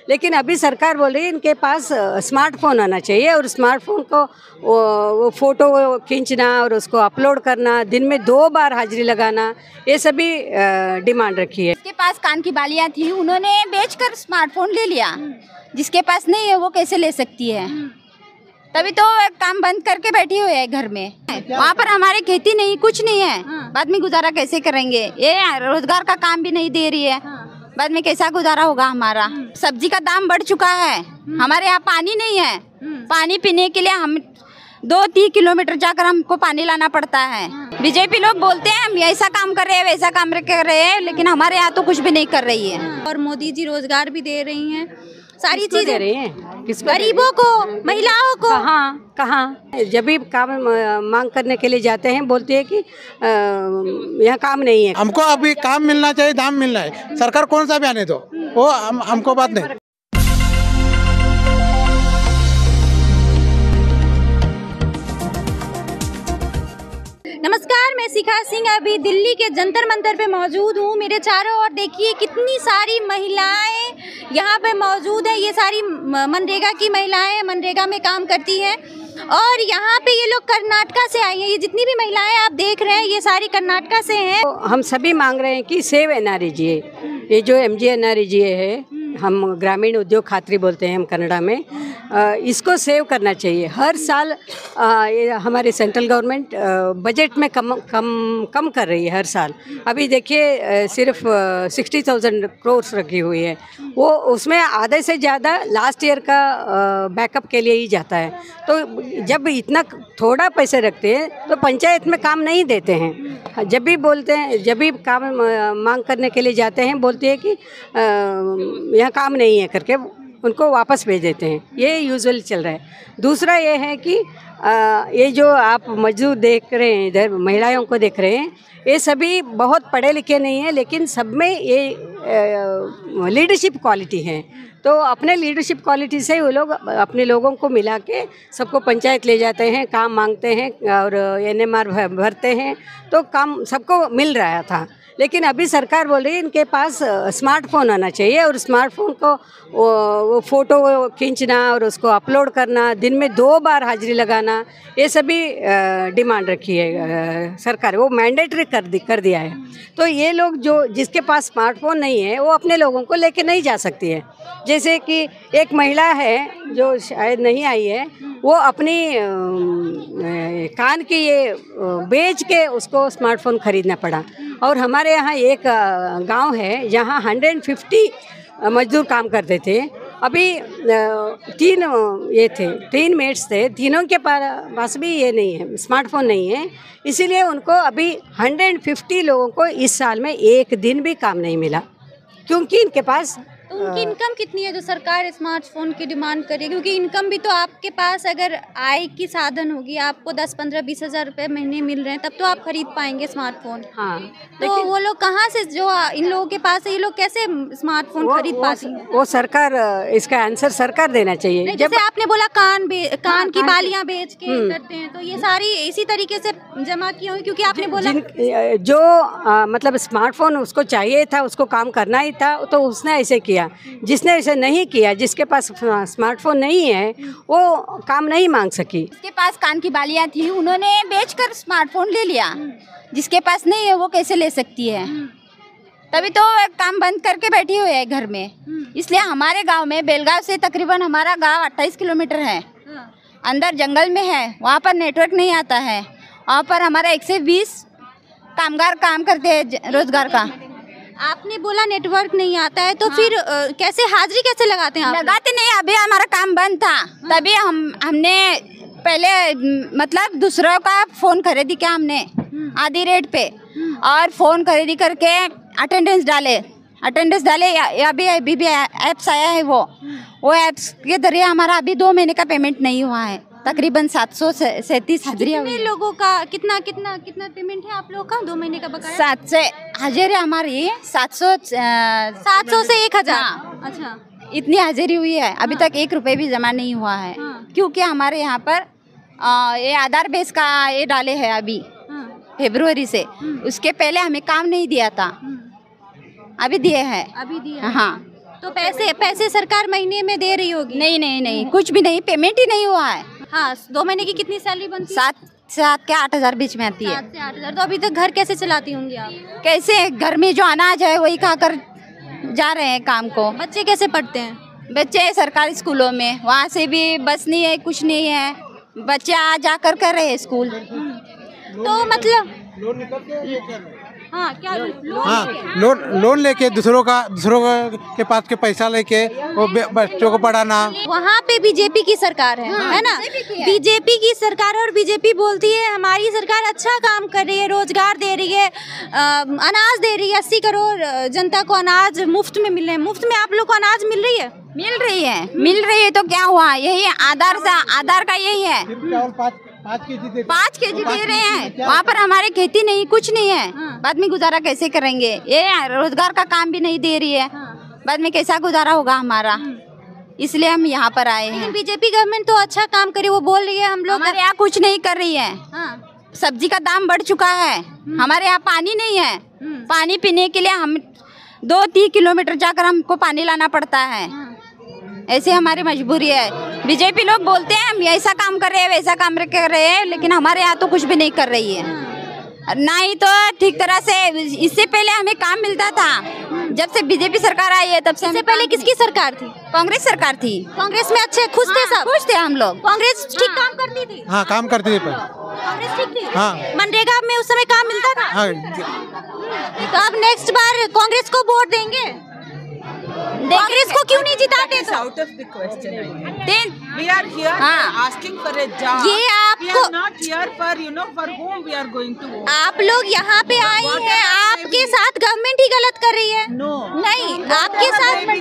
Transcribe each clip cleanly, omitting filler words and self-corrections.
लेकिन अभी सरकार बोल रही है इनके पास स्मार्टफोन आना चाहिए और स्मार्टफोन को वो फ़ोटो खींचना और उसको अपलोड करना, दिन में 2 बार हाजिरी लगाना, ये सभी डिमांड रखी है। जिसके पास कान की बालियाँ थी उन्होंने बेचकर स्मार्टफोन ले लिया, जिसके पास नहीं है वो कैसे ले सकती है? तभी तो काम बंद करके बैठी हुई है घर में। वहाँ पर हमारे खेती नहीं, कुछ नहीं है, बाद में गुजारा कैसे करेंगे? ये रोजगार का काम भी नहीं दे रही है, बाद में कैसा गुजारा होगा हमारा? सब्जी का दाम बढ़ चुका है, हमारे यहाँ पानी नहीं है, पानी पीने के लिए हम 2-3 किलोमीटर जाकर हमको पानी लाना पड़ता है। बीजेपी लोग बोलते हैं हम ऐसा काम कर रहे हैं, वैसा काम कर रहे हैं, लेकिन हमारे यहाँ तो कुछ भी नहीं कर रही है। और मोदी जी रोजगार भी दे रही हैं, सारी चीजें दे रही हैं, गरीबों को, महिलाओं को। कहाँ जब भी काम मांग करने के लिए जाते हैं बोलते हैं कि यहाँ काम नहीं है। हमको अभी काम मिलना चाहिए, दाम मिलना है, सरकार कौन सा भी आने दो, वो हमको बात नहीं। नमस्कार, मैं शिखा सिंह अभी दिल्ली के जंतर मंतर पे मौजूद हूँ। मेरे चारों ओर देखिए कितनी सारी महिलाएं यहाँ पे मौजूद हैं। ये सारी मनरेगा की महिलाएं मनरेगा में काम करती हैं और यहाँ पे ये लोग कर्नाटका से आई हैं। ये जितनी भी महिलाएं आप देख रहे हैं ये सारी कर्नाटका से हैं। तो हम सभी मांग रहे हैं कि सेव एनआरईजीए, ये जो MGNREGA है, हम ग्रामीण उद्योग खातरी बोलते हैं हम कन्नड़ा में, इसको सेव करना चाहिए। हर साल ये हमारी सेंट्रल गवर्नमेंट बजट में कम कर रही है हर साल। अभी देखिए सिर्फ 60,000 करोड़ रखी हुई है, वो उसमें आधे से ज़्यादा लास्ट ईयर का बैकअप के लिए ही जाता है। तो जब इतना थोड़ा पैसे रखते हैं तो पंचायत में काम नहीं देते हैं। जब भी बोलते हैं, जब भी काम मांग करने के लिए जाते हैं बोलते हैं कि यहाँ काम नहीं है करके उनको वापस भेज देते हैं। ये यूजुअली चल रहा है। दूसरा ये है कि ये जो आप मजदूर देख रहे हैं इधर, महिलाओं को देख रहे हैं, ये सभी बहुत पढ़े लिखे नहीं हैं, लेकिन सब में ये लीडरशिप क्वालिटी है। तो अपने लीडरशिप क्वालिटी से वो लोग अपने लोगों को मिला के सबको पंचायत ले जाते हैं, काम मांगते हैं और NMR भरते हैं, तो काम सबको मिल रहा था। लेकिन अभी सरकार बोल रही है इनके पास स्मार्टफोन आना चाहिए और स्मार्टफोन को वो फ़ोटो खींचना और उसको अपलोड करना, दिन में 2 बार हाजिरी लगाना, ये सभी डिमांड रखी है सरकार। वो मैंडेटरी कर दिया है। तो ये लोग जो जिसके पास स्मार्टफोन नहीं है वो अपने लोगों को लेके नहीं जा सकती है। जैसे कि एक महिला है जो शायद नहीं आई है, वो अपनी कान की ये बेच के उसको स्मार्टफोन खरीदना पड़ा। और हमारे यहाँ एक गांव है जहाँ 150 मजदूर काम करते थे। अभी 3 मेट्स थे, तीनों के पास भी ये नहीं है, स्मार्टफोन नहीं है, इसीलिए उनको अभी 150 लोगों को इस साल में एक दिन भी काम नहीं मिला, क्योंकि इनके पास तो उनकी इनकम कितनी है जो सरकार स्मार्टफोन की डिमांड करे? क्योंकि इनकम भी तो आपके पास अगर आय की साधन होगी, आपको 10, 15, 20 हज़ार रुपये महीने मिल रहे हैं, तब तो आप खरीद पाएंगे स्मार्टफोन। हाँ, तो वो लोग कहाँ से, जो इन लोगों के पास है, ये लोग कैसे स्मार्टफोन खरीद पाती हैं? वो सरकार, इसका आंसर सरकार देना चाहिए। जैसे आपने बोला कान की बालियां बेच के करते हैं, तो ये सारी इसी तरीके से जमा की हुई, क्योंकि आपने बोला जो मतलब स्मार्टफोन उसको चाहिए था, उसको काम करना ही था, तो उसने ऐसे किया। जिसने ऐसे नहीं किया, जिसके पास स्मार्टफोन नहीं है, वो काम नहीं मांग सकी। जिसके पास कान की बालियाँ थी उन्होंने बेचकर स्मार्टफोन ले लिया, जिसके पास नहीं है वो कैसे ले सकती है? तभी तो काम बंद करके बैठी हुई है घर में। इसलिए हमारे गांव में, बेलगांव से तकरीबन हमारा गांव 28 किलोमीटर है, अंदर जंगल में है, वहाँ पर नेटवर्क नहीं आता है। वहाँ पर हमारा 120 कामगार काम करते हैं रोजगार का। आपने बोला नेटवर्क नहीं आता है, तो फिर कैसे हाजिरी कैसे लगाते हैं आप? लगाते नहीं, अभी हमारा काम बंद था, तभी हमने पहले मतलब दूसरों का फ़ोन खरीदी क्या हमने आधी रेट पे, और फ़ोन खरीदी करके अटेंडेंस डाले अभी भी ऐप्स आया है, वो ऐप्स के जरिए हमारा अभी 2 महीने का पेमेंट नहीं हुआ है। तकरीबन 737 हाजिरी हुई। लोगों का कितना पेमेंट है आप लोगों का 2 महीने का बकाया? 700 हाजिरी हमारी, 700 से 1000। अच्छा, इतनी हाजिरी हुई है, अभी तक 1 रुपये भी जमा नहीं हुआ है। क्योंकि हमारे यहाँ पर ये आधार बेस का ये डाले हैं अभी फरवरी से, उसके पहले हमें काम नहीं दिया था, अभी दिए हैं। अभी दिए? हाँ, तो पैसे सरकार महीने में दे रही होगी? नहीं नहीं नहीं, कुछ भी नहीं, पेमेंट ही नहीं हुआ है। हाँ, 2 महीने की कितनी सैलरी बनती है? 7 के 8 हजार बीच में आती है। 7 से 8 हजार। तो अभी तक घर कैसे चलाती होंगी आप? कैसे, घर में जो अनाज है वही खाकर जा रहे हैं काम को। बच्चे कैसे पढ़ते हैं? बच्चे सरकारी स्कूलों में, वहाँ से भी बस नहीं है, कुछ नहीं है, बच्चे आ जाकर कर रहे हैं स्कूल। तो मतलब हाँ, क्या लोन लेके दूसरों के पास के पैसा लेके वो बच्चों को पढ़ाना। वहाँ पे बीजेपी की सरकार है ना? बीजेपी की सरकार है और बीजेपी बोलती है हमारी सरकार अच्छा काम कर रही है, रोजगार दे रही है, अनाज दे रही है, 80 करोड़ जनता को अनाज मुफ्त में मिल रहे हैं। मुफ्त में आप लोग को अनाज मिल रही है? मिल रही है तो क्या हुआ, यही आधार का यही है। 5 केजी दे रहे हैं, वहाँ पर हमारे खेती नहीं, कुछ नहीं है। बाद में गुजारा कैसे करेंगे? ये रोजगार का काम भी नहीं दे रही है, बाद में कैसा गुजारा होगा हमारा? इसलिए हम यहाँ पर आए हैं। बीजेपी गवर्नमेंट तो अच्छा काम करे, वो बोल रही है हम लोग हमारे यहाँ कुछ नहीं कर रही है। सब्जी का दाम बढ़ चुका है, हमारे यहाँ पानी नहीं है, पानी पीने के लिए हम 2-3 किलोमीटर जाकर हमको पानी लाना पड़ता है। ऐसे हमारी मजबूरी है। बीजेपी लोग बोलते हैं हम ऐसा काम कर रहे हैं, वैसा काम कर रहे हैं, लेकिन हमारे यहाँ तो कुछ भी नहीं कर रही है। ना ही तो ठीक तरह से, इससे पहले हमें काम मिलता था, जब से बीजेपी सरकार आई है तब से। इससे पहले किसकी सरकार थी? कांग्रेस सरकार थी। कांग्रेस में अच्छे खुश थे सब? खुश थे हम लोग। कांग्रेस ठीक काम करती थी? हाँ, काम करती थी। कांग्रेस ठीक थी? हाँ। मनरेगा में उस समय काम मिलता था? हाँ। तो अब नेक्स्ट बार कांग्रेस को वोट देंगे? कांग्रेस को क्यों नहीं जिताते? तो out of the question. We are here asking for a job. ये आपको, we are not here for for whom we are going to vote. आप लोग यहाँ पे आई हैं, आपके साथ गवर्नमेंट ही गलत कर रही है? No. नहीं, आपके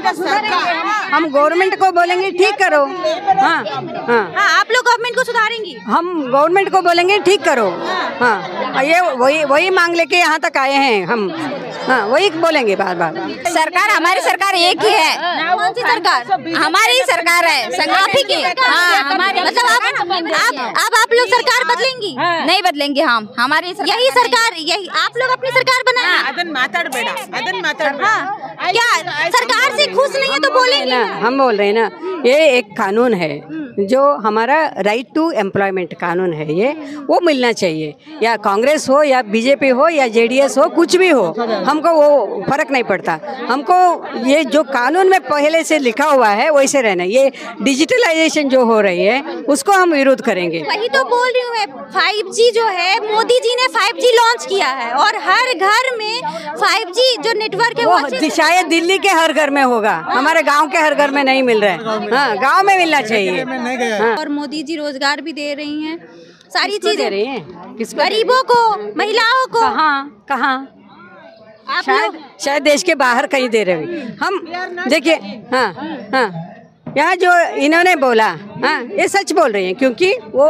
साथ हम गवर्नमेंट को बोलेंगे ठीक करो। हाँ हाँ हाँ, आप लोग गवर्नमेंट को सुधारेंगी? हम गवर्नमेंट को बोलेंगे ठीक करो। हाँ, ये वही मांग लेके यहाँ तक आए हैं हम। हाँ, वही बोलेंगे बार बार। सरकार, हमारी सरकार एक ही है। कौन सी सरकार? हमारी ही सरकार है, संगाफी की। हाँ, हमारी। मतलब आप लोग सरकार बदलेंगी? नहीं बदलेंगे हम, हमारी यही सरकार, यही आप लोग अपनी सरकार बनाए। ಅದನ್ನ ಮಾತಾಡಬೇಡ, ಅದನ್ನ ಮಾತಾಡಬೇಡ। क्या सरकार से खुश नहीं है तो बोलेंगे ना? हम बोल रहे हैं ना, ये एक कानून है जो हमारा राइट टू एम्प्लॉयमेंट कानून है, ये वो मिलना चाहिए। या कांग्रेस हो या बीजेपी हो या जेडीएस हो, कुछ भी हो, हमको वो फर्क नहीं पड़ता। हमको ये जो कानून में पहले से लिखा हुआ है वैसे रहना। ये डिजिटलाइजेशन जो हो रही है उसको हम विरोध करेंगे। वही तो बोल रही हूँ मैं, 5G जो है, मोदी जी ने 5G लॉन्च किया है और हर घर में 5G जो नेटवर्क है वो शायद दिल्ली के हर घर में होगा, हमारे गांव के हर घर में नहीं मिल रहा है। हाँ, गांव में मिलना चाहिए। हाँ। और मोदी जी रोजगार भी दे रही हैं, सारी चीजें दे रही हैं। किसको? गरीबों को, महिलाओं को। कहाँ शायद देश के बाहर कहीं दे रहे हम। देखिए, हाँ हाँ, यहाँ जो इन्होंने बोला, हाँ, ये सच बोल रही हैं, क्योंकि वो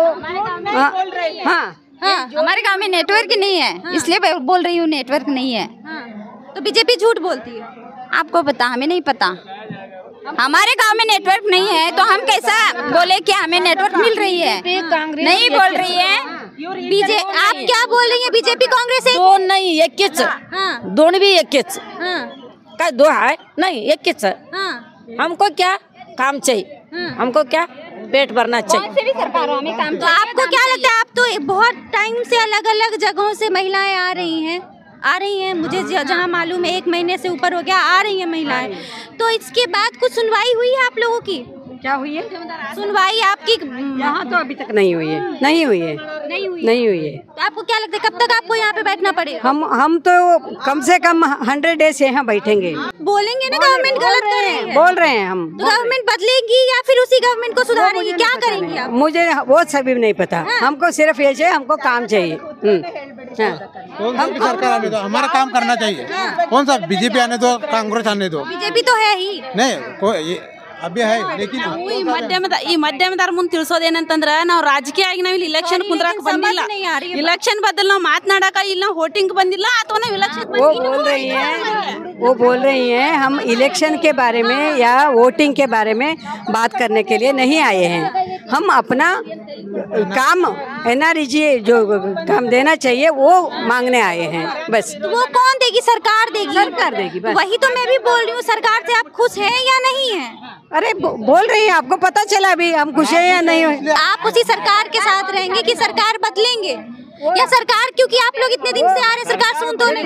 हमारे गांव में नेटवर्क नहीं है, इसलिए बोल रही हूँ नेटवर्क नहीं है। तो बीजेपी झूठ बोलती है? आपको पता, हमें नहीं पता। हमारे गांव में नेटवर्क नहीं है तो हम कैसा बोले कि हमें नेटवर्क मिल रही है? नहीं बोल रही है। आप क्या बोल रही हैं? बीजेपी कांग्रेस दोन नहीं एकच, दोन भी एकच। काय दो है नहीं, एकच। हमको क्या काम चाहिए, हमको क्या पेट भरना चाहिए। कौन से भी सरकार हो, हमें काम। तो आपको क्या लगता है, आप तो बहुत टाइम से अलग अलग जगहों से महिलाएं आ रही हैं, मुझे जहाँ मालूम है 1 महीने से ऊपर हो गया आ रही हैं महिलाएं, तो इसके बाद कुछ सुनवाई हुई है आप लोगों की? क्या हुई है? सुनवाई आपकी यहाँ तो अभी तक नहीं हुई है। नहीं हुई है। तो आपको क्या लगता है कब तक आपको यहाँ पे बैठना पड़ेगा? हम तो कम से कम 100 डेज यहाँ बैठेंगे। बोलेंगे ना गवर्नमेंट गलत कर रही है? बोल रहे हैं हम। तो गवर्नमेंट बदलेगी या फिर उसी गवर्नमेंट को सुधारेगी? क्या करेंगी आप? मुझे वो सभी नहीं पता। हमको सिर्फ ये चाहिए, हमको काम चाहिए। कौन सा भी सरकार आने दो, हमारा काम करना चाहिए। कौन सा बीजेपी आने दो, कांग्रेस आने दो, बीजेपी तो है ही नहीं, अभी है लेकिन ಈ ಮಧ್ಯಮದಾರ ಮುಂದೆ ತಿಳಿಸೋದೇನಂತಂದ್ರ ನಾವು ರಾಜಕೀಯ ಆಗಿ ನಾವು ಇಲ್ಲಿ ಇಲೆಕ್ಷನ್ ಕುಂದ್ರಾಕ ಬಂದಿಲ್ಲ, ಇಲೆಕ್ಷನ್ ಬದಲು ನಾವು ಮಾತನಾಡಕ ಇಲ್ಲ, ನಾವು ವೋಟಿಂಗ್ ಬಂದಿಲ್ಲ ಅಥವಾ ನಾವು इलेक्शन। वो बोल रही हैं हम इलेक्शन के बारे में या वोटिंग के बारे में बात करने के लिए नहीं आए हैं। हम अपना काम एनआरजीए जो काम देना चाहिए वो मांगने आए हैं बस। तो वो कौन देगी? सरकार देगी। सरकार देगी बस। वही तो मैं भी बोल रही हूँ, सरकार से आप खुश हैं या नहीं हैं? अरे बोल रही हैं, आपको पता चला अभी हम खुश हैं या नहीं? आप उसी सरकार के साथ रहेंगे कि सरकार बदलेंगे? या सरकार, क्योंकि आप लोग इतने दिन से आ रहे हैं, सरकार सुन तो नहीं।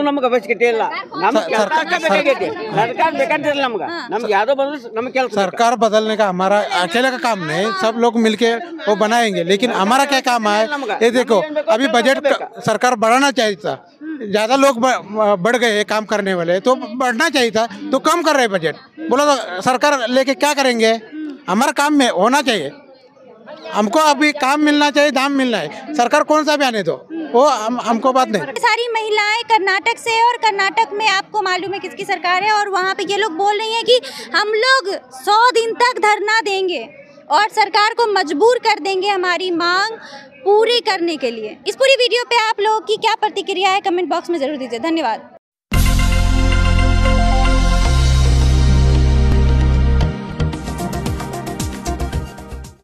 सरकार बदलने का हमारा अकेले का काम नहीं, सब लोग मिलके वो बनाएंगे। लेकिन हमारा क्या काम है, ये देखो अभी बजट सरकार बढ़ाना चाहिए था, ज्यादा लोग बढ़ गए काम करने वाले, तो बढ़ना चाहिए था, तो कम कर रहे बजट। बोला तो सरकार लेके क्या करेंगे? हमारा काम में होना चाहिए, हमको अभी काम मिलना चाहिए, दाम मिलना है। सरकार कौन सा भी आने दो, वो हमको बात नहीं। सारी महिलाएं कर्नाटक से, और कर्नाटक में आपको मालूम है किसकी सरकार है, और वहाँ पे ये लोग बोल रही हैं कि हम लोग 100 दिन तक धरना देंगे और सरकार को मजबूर कर देंगे हमारी मांग पूरी करने के लिए। इस पूरी वीडियो पे आप लोगों की क्या प्रतिक्रिया है, कमेंट बॉक्स में जरूर दीजिए। धन्यवाद।